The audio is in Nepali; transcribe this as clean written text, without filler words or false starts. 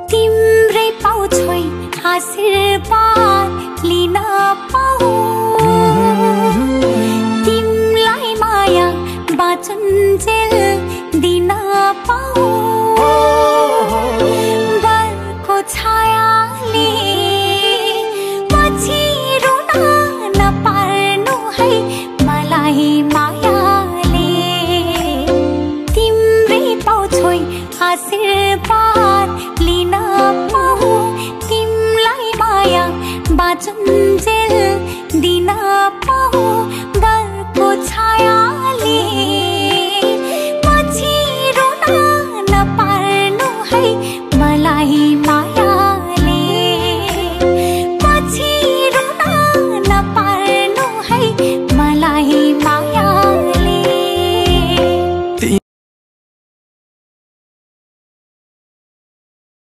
तिम्रै पाउँछु आशीर्वाद लिन पाऊ तिमलाई माया बाँचुन्जेल दिन पाऊ बरको छायाले पछि रुन नपार्नु है मलाई मायाले तिम्रै पाउँछु आशीर्वाद लिन पाऊ तिमलाई माया बाँचुन्जेल दिन पाऊ